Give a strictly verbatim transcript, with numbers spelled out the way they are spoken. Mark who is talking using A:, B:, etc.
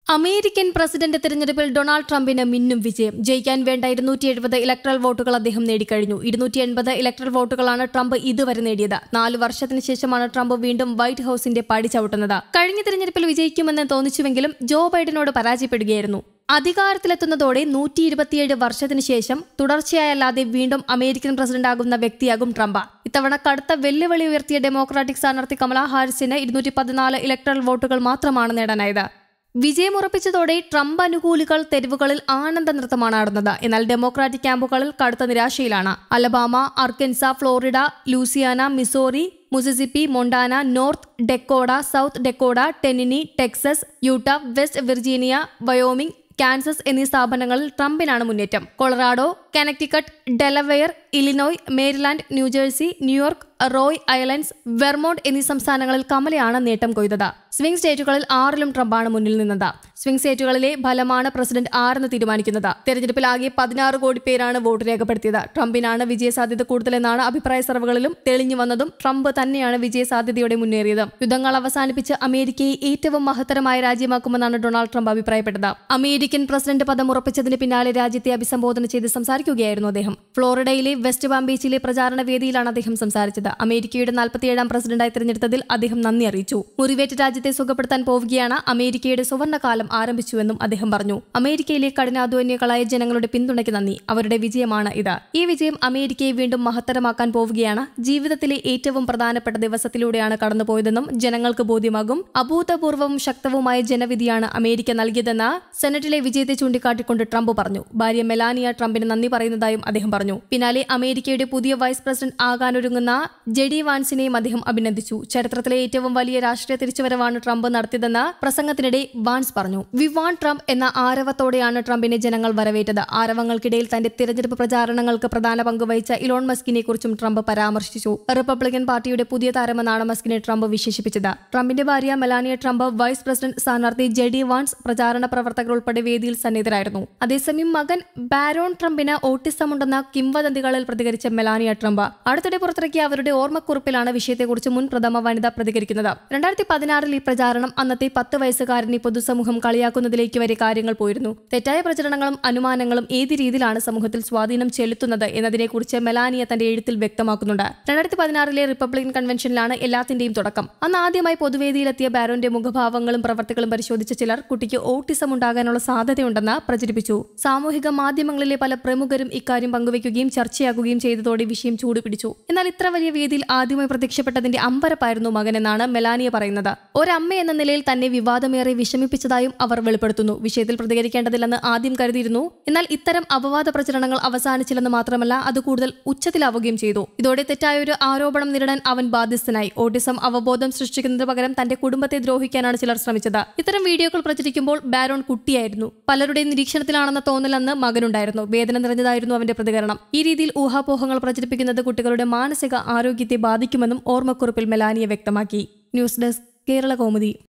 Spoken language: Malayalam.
A: അമേരിക്കൻ പ്രസിഡന്റ് തെരഞ്ഞെടുപ്പിൽ ഡൊണാൾഡ് ട്രംപിന് മിന്നും വിജയം. ജയിക്കാൻ വേണ്ട ഇരുന്നൂറ്റി എഴുപത് ഇലക്ട്രൽ വോട്ടുകൾ അദ്ദേഹം നേടിക്കഴിഞ്ഞു. ഇരുന്നൂറ്റി എൺപത് ഇലക്ട്രൽ വോട്ടുകളാണ് ട്രംപ് ഇതുവരെ നേടിയത്. നാല് വർഷത്തിന് ശേഷമാണ് ട്രംപ് വീണ്ടും വൈറ്റ് ഹൌസിന്റെ പടി ചവിട്ടുന്നത്. കഴിഞ്ഞ തെരഞ്ഞെടുപ്പിൽ വിജയിക്കുമെന്ന് തോന്നിച്ചുവെങ്കിലും ജോ ബൈഡനോട് പരാജയപ്പെടുകയായിരുന്നു. അധികാരത്തിലെത്തുന്നതോടെ നൂറ്റി ഇരുപത്തിയേഴ് വർഷത്തിനു ശേഷം തുടർച്ചയായല്ലാതെ വീണ്ടും അമേരിക്കൻ പ്രസിഡന്റാകുന്ന വ്യക്തിയാകും ട്രംപ്. ഇത്തവണ കടുത്ത വെല്ലുവിളി ഉയർത്തിയ ഡെമോക്രാറ്റിക് സ്ഥാനാർത്ഥി കമലാ ഹാരിസിന് ഇരുന്നൂറ്റി പതിനാല് ഇലക്ട്രൽ വോട്ടുകൾ മാത്രമാണ് നേടാനായത്. വിജയമുറപ്പിച്ചതോടെ ട്രംപ് അനുകൂലികൾ തെരുവുകളിൽ ആനന്ദ നൃത്തമാണ് നടന്നത്. എന്നാൽ ഡെമോക്രാറ്റിക് ക്യാമ്പുകളിൽ കടുത്ത നിരാശയിലാണ്. Alabama, Arkansas, Florida, Louisiana, Missouri, Mississippi, Montana, North Dakota, South Dakota, Tennessee, Texas, Utah, West Virginia, Wyoming, Kansas എന്നീ സ്ഥാപനങ്ങളിൽ ട്രംപിനാണ് മുന്നേറ്റം. Colorado, Connecticut, Delaware, Illinois, Maryland, New Jersey, New York, Rhode Islands, Vermont എന്നീ സംസ്ഥാനങ്ങളിൽ കമലയാണ് നേട്ടം കൊയ്തത്. സ്വിംഗ് സ്റ്റേറ്റുകളിൽ ആറിലും ട്രംപാണ് മുന്നിൽ നിന്നത്. സ്വിംഗ് സ്റ്റേറ്റുകളിലെ ഫലമാണ് പ്രസിഡന്റ് ആരെന്ന് തീരുമാനിക്കുന്നത്. തെരഞ്ഞെടുപ്പിൽ ആകെ പതിനാറ് കോടി പേരാണ് വോട്ട് രേഖപ്പെടുത്തിയത്. ട്രംപിനാണ് വിജയസാധ്യത കൂടുതലെന്നാണ് അഭിപ്രായ സർവേകളിലും തെളിഞ്ഞു വന്നതും ട്രംപ് തന്നെയാണ് വിജയസാധ്യതയോടെ മുന്നേറിയത്. യുദ്ധങ്ങൾ അവസാനിപ്പിച്ച് അമേരിക്കയെ ഏറ്റവും മഹത്തരമായ രാജ്യമാക്കുമെന്നാണ് ഡൊണാൾഡ് ട്രംപ് അഭിപ്രായപ്പെട്ടത്. അമേരിക്കൻ പ്രസിഡന്റ് പദം ഉറപ്പിച്ചതിന് പിന്നാലെ രാജ്യത്തെ അഭിസംബോധന ചെയ്ത് സംസാരിക്കുകയായിരുന്നു അദ്ദേഹം. ഫ്ലോറിഡയിലെ വെസ്റ്റ് പാം ബീച്ചിലെ പ്രചാരണ വേദിയിലാണ് അദ്ദേഹം സംസാരിച്ചത്. അമേരിക്കയുടെ നാൽപ്പത്തിയേഴാം പ്രസിഡന്റായി തിരഞ്ഞെടുത്തതിൽ അദ്ദേഹം നന്ദി അറിയിച്ചു. മുറിവേറ്റ രാജ്യത്തെ സുഖപ്പെടുത്താൻ പോവുകയാണ്, അമേരിക്കയുടെ സുവർണ്ണകാലം ആരംഭിച്ചുവെന്നും അദ്ദേഹം പറഞ്ഞു. അമേരിക്കയിലെ കഠിനാധ്വാനികളായ ജനങ്ങളുടെ പിന്തുണയ്ക്ക് നന്ദി. അവരുടെ വിജയമാണ് ഇത്. ഈ വിജയം അമേരിക്കയെ വീണ്ടും മഹത്തരമാക്കാൻ പോവുകയാണ്. ജീവിതത്തിലെ ഏറ്റവും പ്രധാനപ്പെട്ട ദിവസത്തിലൂടെയാണ് കടന്നുപോയതെന്നും ജനങ്ങൾക്ക് ബോധ്യമാകും. അഭൂതപൂർവവും ശക്തവുമായ ജനവിധിയാണ് അമേരിക്ക നൽകിയതെന്ന് സെനറ്റിലെ വിജയത്തെ ചൂണ്ടിക്കാട്ടിക്കൊണ്ട് ട്രംപ് പറഞ്ഞു. ഭാര്യ മെലാനിയ ട്രംപിന് നന്ദി പറയുന്നതായും അദ്ദേഹം പറഞ്ഞു. പിന്നാലെ അമേരിക്കയുടെ പുതിയ വൈസ് പ്രസിഡന്റ് ആകാനൊരുങ്ങുന്ന ജെഡി വാൻസിനെയും അദ്ദേഹം അഭിനന്ദിച്ചു. ചരിത്രത്തിലെ ഏറ്റവും വലിയ രാഷ്ട്രീയ തിരിച്ചുവരവാണ് ട്രംപ് നടത്തിയതെന്ന് പ്രസംഗത്തിനിടെ വാൻസ് പറഞ്ഞു. വി വാണ്ട് ട്രംപ് എന്ന ആരവത്തോടെയാണ് ട്രംപിനെ ജനങ്ങൾ വരവേറ്റത്. ആരവങ്ങൾക്കിടയിൽ തന്റെ തിരഞ്ഞെടുപ്പ് പ്രചാരണങ്ങൾക്ക് പ്രധാന പങ്കുവഹിച്ച ഇലോൺ മസ്കിനെ കുറിച്ചും ട്രംപ് പരാമർശിച്ചു. റിപ്പബ്ലിക്കൻ പാർട്ടിയുടെ പുതിയ താരമെന്നാണ് മസ്കിനെ ട്രംപ് വിശേഷിപ്പിച്ചത്. ട്രംപിന്റെ ഭാര്യ മെലാനിയ ട്രംപ്, വൈസ് പ്രസിഡന്റ് സ്ഥാനാർത്ഥി ജെഡി വാൻസ്, പ്രചാരണ പ്രവർത്തകർ ഉൾപ്പെടെ വേദിയിൽ സന്നിധരായിരുന്നു. അതേസമയം മകൻ ബാരോൺ ട്രംപിന് ഓട്ടിസമുണ്ടെന്ന കിംവദന്തികളിൽ പ്രതികരിച്ച മെലാനിയ ട്രംപ് അടുത്തിടെ പുറത്തിറക്കിയ അവരുടെ ഓർമ്മക്കുറിപ്പിലാണ് വിഷയത്തെക്കുറിച്ച് മുൻ പ്രഥമ വനിത പ്രതികരിക്കുന്നത്. രണ്ടായിരത്തി പതിനാറിൽ ഈ പ്രചാരണം അന്നത്തെ പത്ത് വയസ്സുകാരനെ പൊതുസമൂഹം കളിയാക്കുന്നതിലേക്ക് വരെ കാര്യങ്ങൾ പോയിരുന്നു. തെറ്റായ പ്രചരണങ്ങളും അനുമാനങ്ങളും ഏത് രീതിയിലാണ് സമൂഹത്തിൽ സ്വാധീനം ചെലുത്തുന്നത് എന്നതിനെക്കുറിച്ച് മെലാനിയ തന്റെ എഴുത്തിൽ വ്യക്തമാക്കുന്നുണ്ട്. രണ്ടായിരത്തി പതിനാറിലെ റിപ്പബ്ലിക്കൻ കൺവെൻഷനിലാണ് എല്ലാത്തിന്റെയും തുടക്കം. അന്ന് ആദ്യമായി പൊതുവേദിയിലെത്തിയ ബാരോന്റെ മുഖഭാവങ്ങളും പ്രവർത്തികളും പരിശോധിച്ച ചിലർ കുട്ടിക്ക് ഓട്ടിസം ഉണ്ടാകാനുള്ള സാധ്യതയുണ്ടെന്ന് പ്രചരിപ്പിച്ചു. സാമൂഹിക മാധ്യമങ്ങളിലെ പല പ്രമുഖരും ഇക്കാര്യം പങ്കുവയ്ക്കുകയും ചർച്ചയാക്കുകയും ചെയ്തതോടെ വിഷയം ചൂടുപിടിച്ചു. എന്നാൽ ഇത്ര വലിയ വേദിയിൽ ആദ്യമായി പ്രത്യക്ഷപ്പെട്ടതിന്റെ അമ്പരപ്പായിരുന്നു മകനെന്നാണ് മെലാനിയ പറയുന്നത്. ഒരമ്മ എന്ന നിലയിൽ തന്നെ വിവാദമേറെ വിഷമിപ്പിച്ചതായും അവർ വെളിപ്പെടുത്തുന്നു. വിഷയത്തിൽ പ്രതികരിക്കേണ്ടതില്ലെന്ന് ആദ്യം കരുതിയിരുന്നു. എന്നാൽ ഇത്തരം അപവാദ പ്രചരണങ്ങൾ അവസാനിച്ചില്ലെന്ന് മാത്രമല്ല, അത് കൂടുതൽ ഉച്ചത്തിലാവുകയും ചെയ്തു. ഇതോടെ തെറ്റായൊരു ആരോപണം നേരിടാൻ അവൻ ബാധ്യസ്ഥനായി. ഓട്ടിസം അവബോധം സൃഷ്ടിക്കുന്നതിന് പകരം തന്റെ കുടുംബത്തെ ദ്രോഹിക്കാനാണ് ചിലർ ശ്രമിച്ചത്. ഇത്തരം വീഡിയോകൾ പ്രചരിക്കുമ്പോൾ ബാരോൺ കുട്ടിയായിരുന്നു. പലരുടെയും നിരീക്ഷണത്തിലാണെന്ന തോന്നലെന്ന് മകനുണ്ടായിരുന്നു. വേദന നിറഞ്ഞതായിരുന്നു അവന്റെ പ്രതികരണം. ഈ രീതിയിൽ ഊഹാപോഹങ്ങൾ പ്രചരിപ്പിക്കുന്നത് കുട്ടികളുടെ മാനസിക ആരോഗ്യത്തെ ബാധിക്കുമെന്നും ഓർമ്മക്കുറിപ്പിൽ മെലാനിയ വ്യക്തമാക്കി. News desk, Kerala Kaumudi.